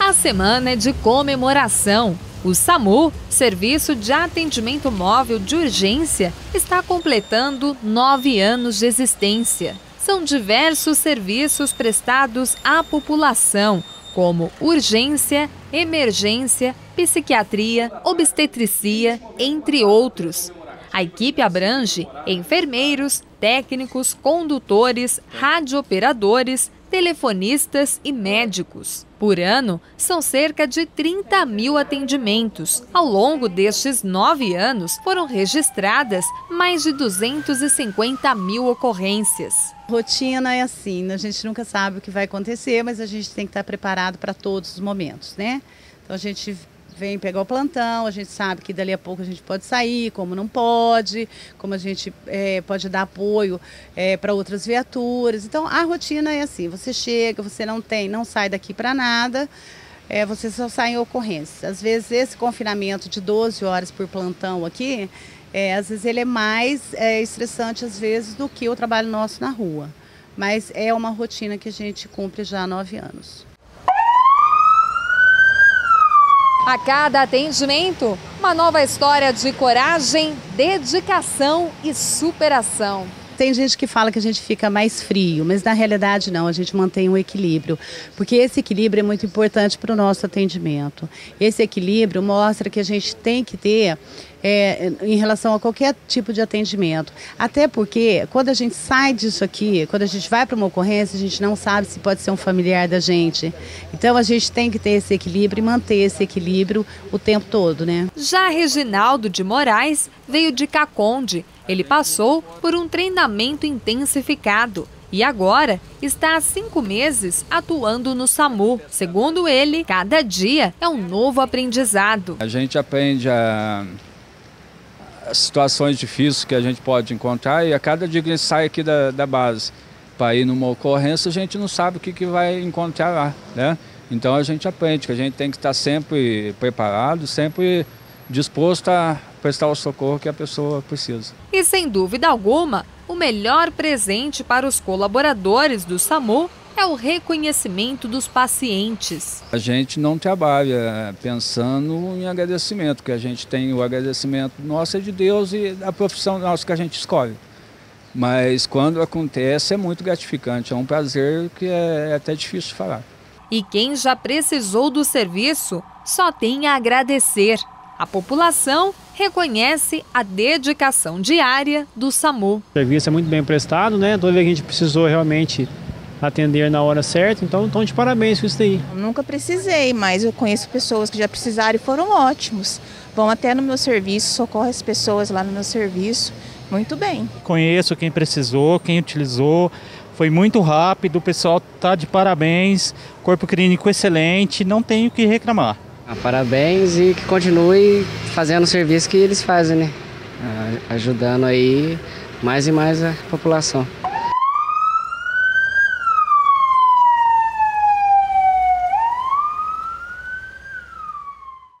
A semana é de comemoração. O SAMU, Serviço de Atendimento Móvel de Urgência, está completando 9 anos de existência. São diversos serviços prestados à população, como urgência, emergência, psiquiatria, obstetricia, entre outros. A equipe abrange enfermeiros, técnicos, condutores, radiooperadores, telefonistas e médicos. Por ano, são cerca de 30 mil atendimentos. Ao longo destes 9 anos, foram registradas mais de 250 mil ocorrências. A rotina é assim, a gente nunca sabe o que vai acontecer, mas a gente tem que estar preparado para todos os momentos, né? Então a gente vem pegar o plantão, a gente sabe que dali a pouco a gente pode sair, como não pode, como a gente pode dar apoio para outras viaturas. Então a rotina é assim, você chega, você não sai daqui para nada, você só sai em ocorrência. Às vezes esse confinamento de 12 horas por plantão aqui, às vezes ele é mais estressante às vezes do que o trabalho nosso na rua. Mas é uma rotina que a gente cumpre já há 9 anos. A cada atendimento, uma nova história de coragem, dedicação e superação. Tem gente que fala que a gente fica mais frio, mas na realidade não, a gente mantém um equilíbrio, porque esse equilíbrio é muito importante para o nosso atendimento. Esse equilíbrio mostra que a gente tem que ter em relação a qualquer tipo de atendimento. Até porque quando a gente sai disso aqui, quando a gente vai para uma ocorrência, a gente não sabe se pode ser um familiar da gente. Então a gente tem que ter esse equilíbrio e manter esse equilíbrio o tempo todo, né? Já Reginaldo de Moraes veio de Caconde. Ele passou por um treinamento intensificado e agora está há 5 meses atuando no SAMU. Segundo ele, cada dia é um novo aprendizado. A gente aprende as situações difíceis que a gente pode encontrar e a cada dia que a gente sai aqui da base para ir numa ocorrência, a gente não sabe o que vai encontrar lá, né? Então a gente aprende que a gente tem que estar sempre preparado, sempre disposto a prestar o socorro que a pessoa precisa. E sem dúvida alguma, o melhor presente para os colaboradores do SAMU é o reconhecimento dos pacientes. A gente não trabalha pensando em agradecimento, que a gente tem o agradecimento nosso é de Deus e da profissão nossa que a gente escolhe. Mas quando acontece é muito gratificante, é um prazer que é até difícil de falar. E quem já precisou do serviço só tem a agradecer. A população reconhece a dedicação diária do SAMU. O serviço é muito bem prestado, né? Toda vez que a gente precisou realmente atender na hora certa, então estão de parabéns com isso daí. Eu nunca precisei, mas eu conheço pessoas que já precisaram e foram ótimos. Vão até no meu serviço, socorrem as pessoas lá no meu serviço, muito bem. Conheço quem precisou, quem utilizou, foi muito rápido, o pessoal está de parabéns, corpo clínico excelente, não tenho o que reclamar. Parabéns e que continue fazendo o serviço que eles fazem, né? Ajudando aí mais e mais a população.